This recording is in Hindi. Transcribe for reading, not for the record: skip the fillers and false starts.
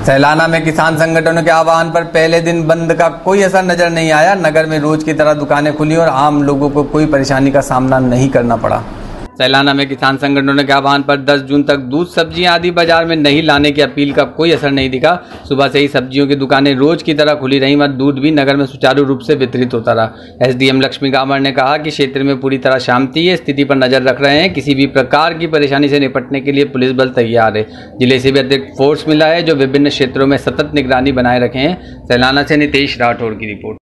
सैलाना में किसान संगठनों के आह्वान पर पहले दिन बंद का कोई असर नजर नहीं आया। नगर में रोज की तरह दुकानें खुली और आम लोगों को कोई परेशानी का सामना नहीं करना पड़ा। सैलाना में किसान संगठनों के आह्वान पर 10 जून तक दूध, सब्जियां आदि बाजार में नहीं लाने की अपील का कोई असर नहीं दिखा। सुबह से ही सब्जियों की दुकानें रोज की तरह खुली रहीं व दूध भी नगर में सुचारू रूप से वितरित होता रहा। एसडीएम लक्ष्मी कामर ने कहा कि क्षेत्र में पूरी तरह शांति है, स्थिति पर नजर रख रहे हैं। किसी भी प्रकार की परेशानी से निपटने के लिए पुलिस बल तैयार है। जिले से भी अतिरिक्त फोर्स मिला है जो विभिन्न क्षेत्रों में सतत निगरानी बनाए रखे हैं। सैलाना से नितेश राठौड़ की रिपोर्ट।